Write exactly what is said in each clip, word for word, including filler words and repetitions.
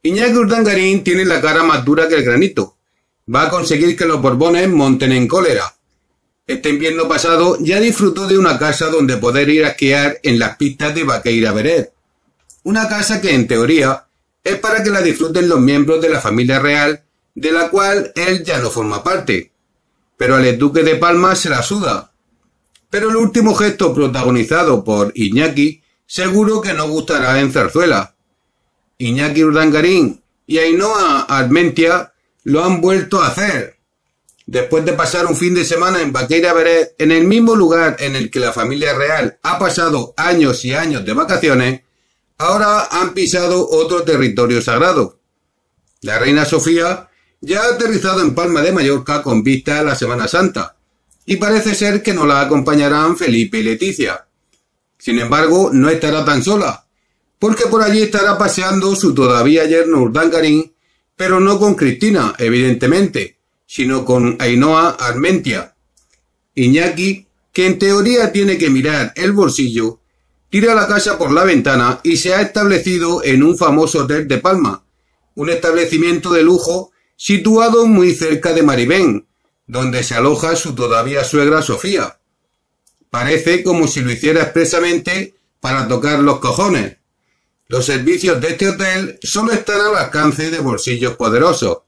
Iñaki Urdangarín tiene la cara más dura que el granito. Va a conseguir que los Borbones monten en cólera. Este invierno pasado ya disfrutó de una casa donde poder ir a esquiar en las pistas de Baqueira Beret. Una casa que en teoría es para que la disfruten los miembros de la familia real, de la cual él ya no forma parte. Pero al duque de Palma se la suda. Pero el último gesto protagonizado por Iñaki seguro que no gustará en Zarzuela. Iñaki Urdangarín y Ainhoa Armentia lo han vuelto a hacer. Después de pasar un fin de semana en Baqueira Beret, en el mismo lugar en el que la familia real ha pasado años y años de vacaciones, ahora han pisado otro territorio sagrado. La reina Sofía ya ha aterrizado en Palma de Mallorca con vista a la Semana Santa, y parece ser que no la acompañarán Felipe y Leticia. Sin embargo, no estará tan sola, porque por allí estará paseando su todavía yerno Urdangarín, pero no con Cristina, evidentemente, sino con Ainhoa Armentia. Iñaki, que en teoría tiene que mirar el bolsillo, tira la casa por la ventana y se ha establecido en un famoso hotel de Palma, un establecimiento de lujo situado muy cerca de Maribén, donde se aloja su todavía suegra Sofía. Parece como si lo hiciera expresamente para tocar los cojones. Los servicios de este hotel solo están al alcance de bolsillos poderosos.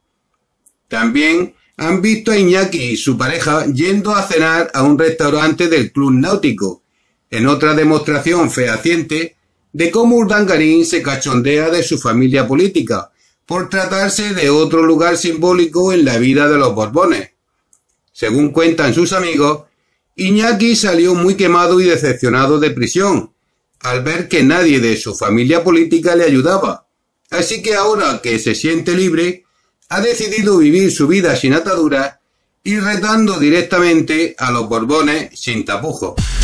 También han visto a Iñaki y su pareja yendo a cenar a un restaurante del Club Náutico, en otra demostración fehaciente de cómo Urdangarín se cachondea de su familia política, por tratarse de otro lugar simbólico en la vida de los Borbones. Según cuentan sus amigos, Iñaki salió muy quemado y decepcionado de prisión, al ver que nadie de su familia política le ayudaba. Así que ahora que se siente libre, ha decidido vivir su vida sin ataduras y retando directamente a los Borbones sin tapujos.